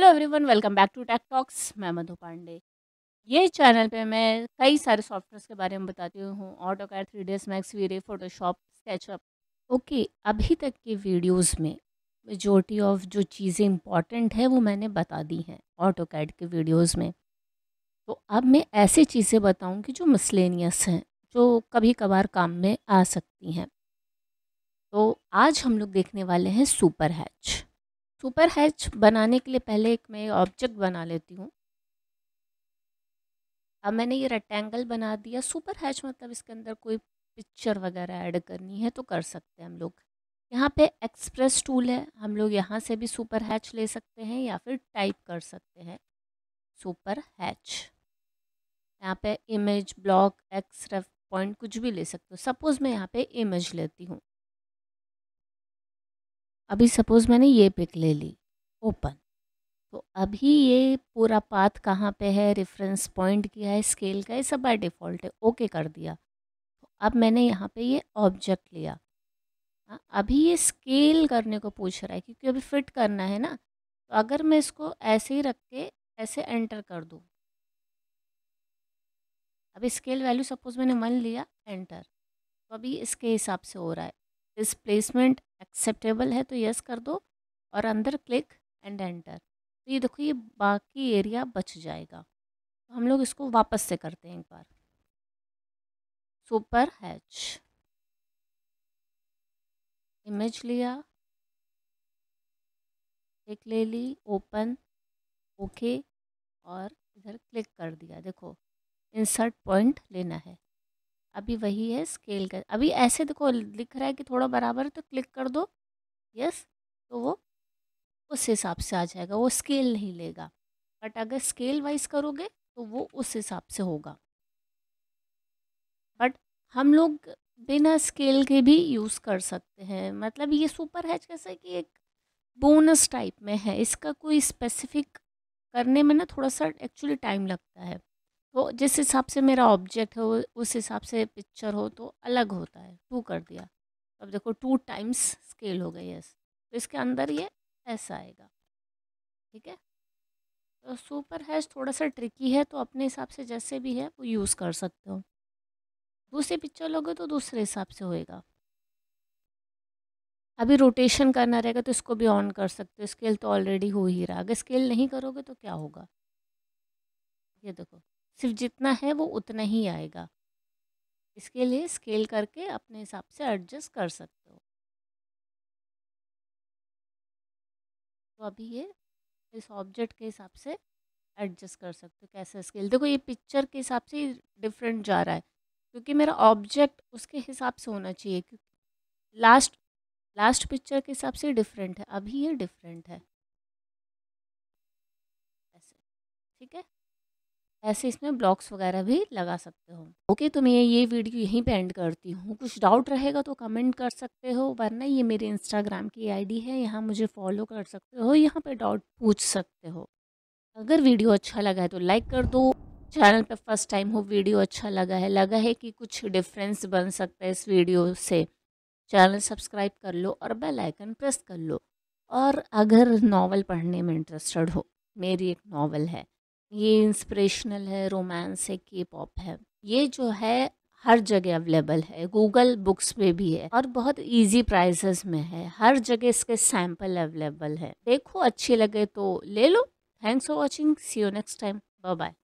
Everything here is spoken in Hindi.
Hello everyone, welcome back to tech talks. मैं मधु पांडे। ये चैनल पे मैं कई सारे सॉफ्टवेयर्स के बारे में बताती हूँ। AutoCAD, 3ds max, V Ray, Photoshop, SketchUp. Okay, अभी तक के वीडियोस में मेजॉरिटी ऑफ जो चीज़ें इंपॉर्टेंट है वो मैंने बता दी हैं ऑटोकैड के वीडियोस में। तो अब मैं ऐसी चीज़ें बताऊँगी जो मिसलेनियस हैं, जो कभी कभार काम में आ सकती हैं। तो आज हम लोग देखने वाले हैं सुपर हैच। सुपर हैच बनाने के लिए पहले एक मैं ऑब्जेक्ट बना लेती हूँ। अब मैंने ये रेक्टेंगल बना दिया। सुपर हैच मतलब इसके अंदर कोई पिक्चर वगैरह ऐड करनी है तो कर सकते हैं हम लोग। यहाँ पे एक्सप्रेस टूल है, हम लोग यहाँ से भी सुपर हैच ले सकते हैं या फिर टाइप कर सकते हैं सुपर हैच। यहाँ पे image, block, X ref point कुछ भी ले सकते हो। सपोज़ मैं यहाँ पे इमेज लेती हूँ। अभी सपोज़ मैंने ये पिक ले ली, ओपन। तो अभी ये पूरा पाथ कहाँ पे है, रेफरेंस पॉइंट क्या है, स्केल का है, सब बाय डिफ़ॉल्ट है। ओके कर दिया। तो अब मैंने यहाँ पे ये ऑब्जेक्ट लिया। हाँ, अभी ये स्केल करने को पूछ रहा है क्योंकि अभी फिट करना है ना। तो अगर मैं इसको ऐसे ही रख के ऐसे एंटर कर दूँ, अभी स्केल वैल्यू सपोज़ मैंने 1 लिया, एंटर। तो अभी इसके हिसाब से हो रहा है। डिस्प्लेसमेंट एक्सेप्टेबल है तो यस कर दो और अंदर क्लिक एंड एंटर। तो ये देखो, ये बाकी एरिया बच जाएगा। तो हम लोग इसको वापस से करते हैं एक बार। सुपर हैच, इमेज लिया, एक ले ली, ओपन, ओके, और इधर क्लिक कर दिया। देखो, इंसर्ट पॉइंट लेना है। अभी वही है स्केल का। अभी ऐसे देखो लिख रहा है कि थोड़ा बराबर है तो क्लिक कर दो, यस। तो वो उस हिसाब से आ जाएगा, वो स्केल नहीं लेगा। बट अगर स्केल वाइज करोगे तो वो उस हिसाब से होगा। बट हम लोग बिना स्केल के भी यूज़ कर सकते हैं। मतलब ये सुपर हैच कैसा है कि एक बोनस टाइप में है। इसका कोई स्पेसिफिक करने में ना थोड़ा सा एक्चुअली टाइम लगता है। तो जिस हिसाब से मेरा ऑब्जेक्ट हो उस हिसाब से पिक्चर हो तो अलग होता है। 2 कर दिया, अब देखो 2 टाइम्स स्केल हो गई। यस, तो इसके अंदर ये ऐसा आएगा। ठीक है। तो सुपर हैच थोड़ा सा ट्रिकी है, तो अपने हिसाब से जैसे भी है वो यूज़ कर सकते हो। दूसरी पिक्चर लोगे तो दूसरे हिसाब से होएगा। अभी रोटेशन करना रहेगा तो इसको भी ऑन कर सकते हो। स्केल तो ऑलरेडी हो ही रहा है। अगर स्केल नहीं करोगे तो क्या होगा, ये देखो, सिर्फ जितना है वो उतना ही आएगा। इसके लिए स्केल करके अपने हिसाब से एडजस्ट कर सकते हो। तो अभी ये इस ऑब्जेक्ट के हिसाब से एडजस्ट कर सकते हो। कैसे स्केल, देखो ये पिक्चर के हिसाब से डिफरेंट जा रहा है क्योंकि मेरा ऑब्जेक्ट उसके हिसाब से होना चाहिए। क्योंकि लास्ट लास्ट पिक्चर के हिसाब से डिफरेंट है, अभी ये डिफरेंट है ऐसे। ठीक है। ऐसे इसमें ब्लॉक्स वगैरह भी लगा सकते हो। ओके, तो मैं ये वीडियो यहीं पे एंड करती हूँ। कुछ डाउट रहेगा तो कमेंट कर सकते हो, वरना ये मेरे इंस्टाग्राम की आईडी है, यहाँ मुझे फॉलो कर सकते हो, यहाँ पे डाउट पूछ सकते हो। अगर वीडियो अच्छा लगा है तो लाइक कर दो। चैनल पे फर्स्ट टाइम हो, वीडियो अच्छा लगा है कि कुछ डिफरेंस बन सकता है इस वीडियो से, चैनल सब्सक्राइब कर लो और बेल आइकन प्रेस कर लो। और अगर नावल पढ़ने में इंटरेस्टेड हो, मेरी एक नावल है, ये इंस्पिरेशनल है, रोमांस है, के पॉप है। ये जो है हर जगह अवेलेबल है, गूगल बुक्स पे भी है और बहुत इजी प्राइसेस में है। हर जगह इसके सैंपल अवेलेबल है। देखो, अच्छी लगे तो ले लो। Thanks for watching, see you next time, bye bye.